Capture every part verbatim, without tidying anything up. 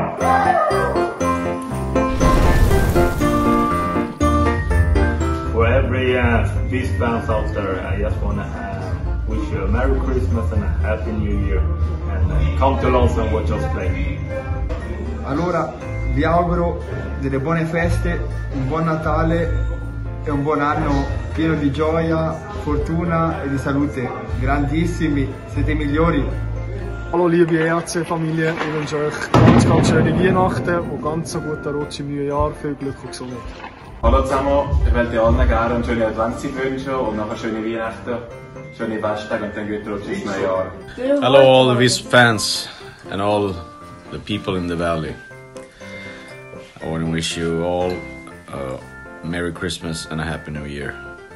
For every uh, these fans out there, I just want to uh, wish you a Merry Christmas and a Happy New Year. And uh, come to London and watch us play. Allora, vi auguro delle buone feste, un buon Natale e un buon anno pieno di gioia, fortuna e di salute. Grandissimi, siete i migliori. Hallo liebe E A C-Familie, ich wünsche euch ganz, ganz schöne Weihnachten und ganz so guten Rutsch im neuen Jahr, viel Glück und Gesundheit. Hallo zusammen, ich möchte dir allen gerne eine schöne Adventszeit wünschen und nachher schöne Weihnachten, schöne Festtage und dann guten Rutsch ins neue Jahr. Hello all of his fans and all the people in the valley. I want to wish you all a Merry Christmas and a Happy New Year.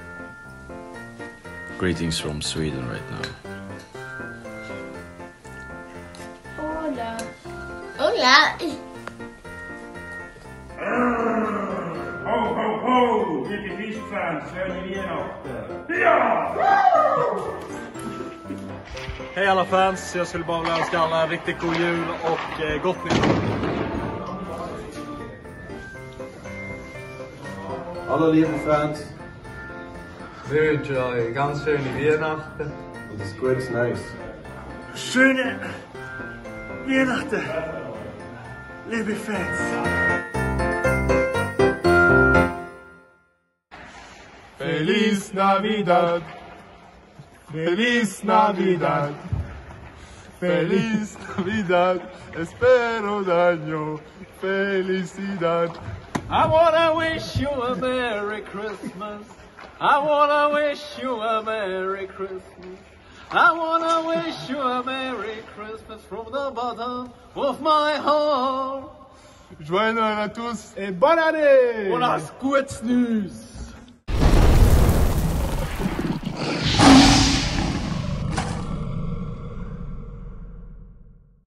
Greetings from Sweden right now. Hola. Hola. Ho, ho, ho! Liebe Fischfans, schöne Weihnachten! Ja! Hej alla fans, jag skulle bara vilja önska alla en riktigt god jul och eh, gott nytt år. Hallo liebe Fans, Wir wünschen euch ganz schöne Weihnachten. und ein gutes Neues. Schöne Weihnachten, liebe Fans! Feliz Navidad, Feliz Navidad, Feliz Navidad, espero un año, felicidad. I wanna wish you a Merry Christmas. I wanna wish you a Merry Christmas. I wanna wish you a Merry Christmas from the bottom of my heart. Joyeux Noël à tous et bonne année! Und das gutes News!